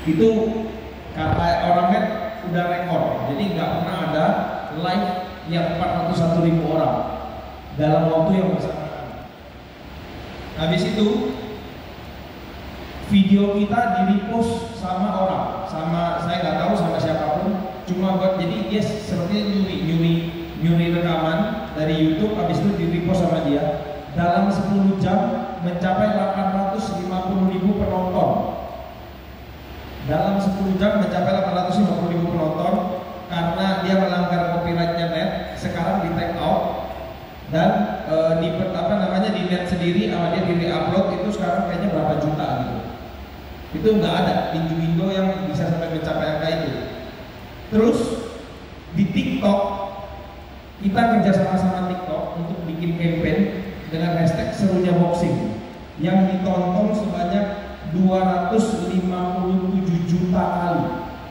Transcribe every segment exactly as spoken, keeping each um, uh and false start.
Itu kata orangnya udah rekor, jadi nggak pernah ada live yang empat ratus satu ribu orang dalam waktu yang bersamaan. Habis itu video kita di repost sama orang, sama saya nggak tahu sama siapapun, cuma buat jadi dia sepertinya nyuri nyuri nyuri rekaman dari YouTube, habis itu di repost sama dia. Dalam sepuluh jam mencapai delapan ratus lima puluh ribu penonton. Dalam sepuluh jam mencapai delapan ratus lima puluh ribu penonton karena dia melanggar copyrightnya net. Sekarang di take out dan e, di apa namanya di net sendiri sama dia di re-upload itu sekarang kayaknya berapa juta gitu. Itu nggak ada di Indo yang bisa sampai mencapai angka itu. Terus di TikTok kita kerjasama sama TikTok untuk bikin campaign dengan hashtag serunya boxing yang ditonton sebanyak dua ratus lima puluh tujuh juta kali.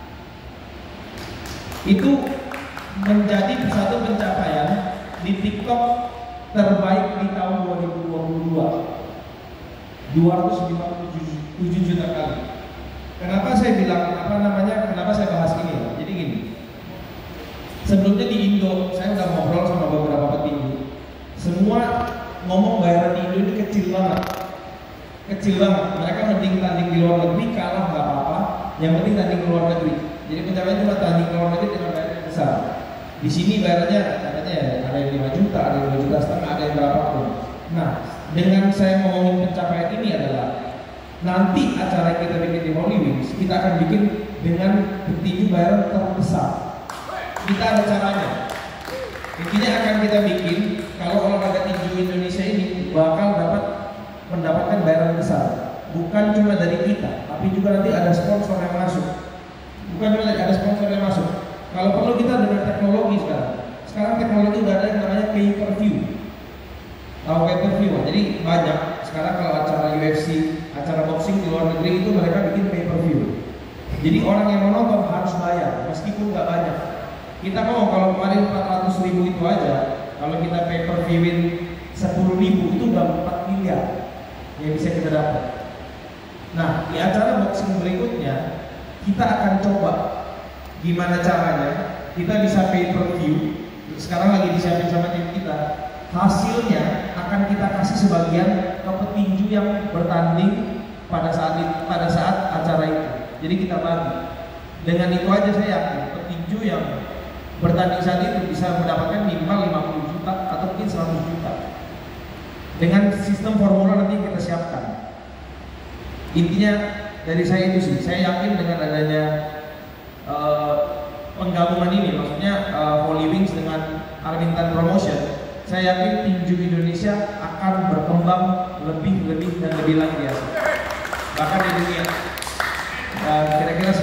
Itu menjadi satu pencapaian di TikTok terbaik di tahun dua ribu dua puluh dua. dua ratus lima puluh tujuh juta kali. Kenapa saya bilang apa namanya? Kenapa saya bahas ini? Jadi gini. Sebelumnya di Indo saya udah ngobrol sama beberapa petinggi. Semua ngomong bayaran di Indo ini kecil banget. Kecil banget, mereka mending tanding di luar negeri, kalah nggak apa-apa, yang penting tanding di luar negeri. Jadi pencapaian cuma tanding di luar negeri dengan bayar yang besar. Di sini bayarnya katanya ya, ada yang lima juta, ada yang dua juta setengah, ada yang berapapun. Nah, dengan saya ngomongin pencapaian ini adalah nanti acara kita bikin di Hollywood, kita akan bikin dengan petinju bayaran terbesar. Kita ada caranya. Intinya akan kita bikin kalau olahraga tinju Indonesia ini bakal dapat mendapatkan bayaran besar, bukan cuma dari kita, tapi juga nanti ada sponsor yang masuk. Bukan cuma ada sponsor yang masuk. Kalau perlu kita dengan teknologi sekarang. Sekarang teknologi udah ada yang namanya pay per view. Tahu pay per view? Jadi banyak. Sekarang kalau acara U F C, acara boxing di luar negeri itu mereka bikin pay per view. Jadi orang yang mau nonton harus bayar, meskipun nggak banyak. Kita mau kalau kemarin empat ratus ribu itu aja, kalau kita pay per viewin sepuluh ribu itu udah empat miliar yang bisa kita dapat. Nah, di acara boxing berikutnya kita akan coba gimana caranya kita bisa pay per view. Sekarang lagi disiapin sama tim kita. Hasilnya akan kita kasih sebagian ke petinju yang bertanding pada saat pada saat acara itu. Jadi kita bagi. Dengan itu aja saya yakin petinju yang bertanding saat itu bisa mendapatkan minimal lima puluh juta atau mungkin seratus juta. Dengan sistem formula nanti kita siapkan. Intinya dari saya itu sih, saya yakin dengan adanya uh, penggabungan ini, maksudnya uh, Holy Wings dengan Armintan Promotion, saya yakin tinju Indonesia akan berkembang lebih lebih dan lebih luar biasa, bahkan di dunia. Uh, kira-kira